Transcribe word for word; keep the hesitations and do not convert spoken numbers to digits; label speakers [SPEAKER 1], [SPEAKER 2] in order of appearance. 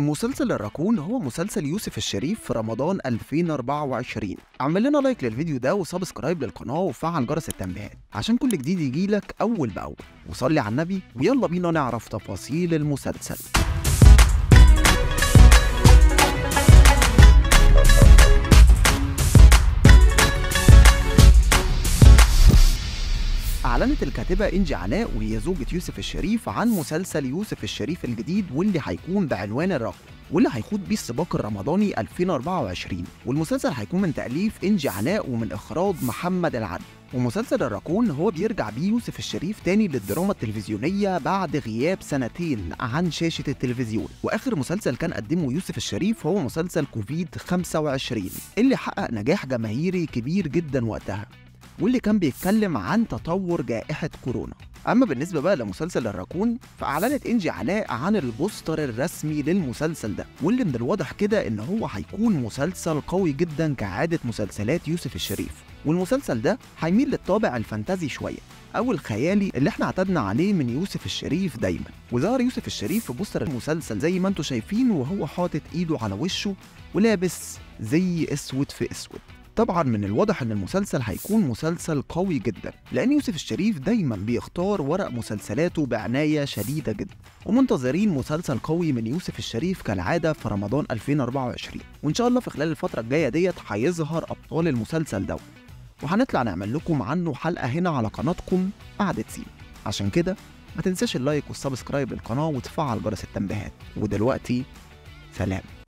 [SPEAKER 1] مسلسل الراكون هو مسلسل يوسف الشريف في رمضان ألفين وأربعة وعشرين. اعمل لنا لايك للفيديو ده وسبسكرايب للقناة وفعل جرس التنبيهات عشان كل جديد يجيلك أول بأول، وصلي على النبي ويلا بينا نعرف تفاصيل المسلسل. أعلنت الكاتبة إنجي علاء وهي زوجة يوسف الشريف عن مسلسل يوسف الشريف الجديد واللي هيكون بعنوان الراكون، واللي هيخوض بيه السباق الرمضاني ألفين وأربعة وعشرين. والمسلسل هيكون من تأليف إنجي علاء ومن إخراج محمد العدل. ومسلسل الراكون هو بيرجع بيه يوسف الشريف تاني للدراما التلفزيونية بعد غياب سنتين عن شاشة التلفزيون، وآخر مسلسل كان قدمه يوسف الشريف هو مسلسل كوفيد خمسة وعشرين اللي حقق نجاح جماهيري كبير جدا وقتها، واللي كان بيتكلم عن تطور جائحة كورونا. أما بالنسبة بقى لمسلسل الراكون فأعلنت إنجي علاء عن البوستر الرسمي للمسلسل ده، واللي من الواضح كده إن هو هيكون مسلسل قوي جدا كعادة مسلسلات يوسف الشريف. والمسلسل ده هيميل للطابع الفانتازي شوية أو الخيالي اللي احنا اعتدنا عليه من يوسف الشريف دايما. وظهر يوسف الشريف في بوستر المسلسل زي ما انتم شايفين وهو حاطط ايده على وشه ولابس زي اسود في اسود. طبعا من الواضح ان المسلسل هيكون مسلسل قوي جدا، لان يوسف الشريف دايما بيختار ورق مسلسلاته بعناية شديدة جدا، ومنتظرين مسلسل قوي من يوسف الشريف كالعادة في رمضان ألفين وأربعة وعشرين. وان شاء الله في خلال الفترة الجاية ديت هيظهر ابطال المسلسل ده، وهنطلع نعمل لكم عنه حلقة هنا على قناتكم قعدة سين. عشان كده ما تنساش اللايك والسبسكرايب للقناة وتفعل جرس التنبيهات. ودلوقتي سلام.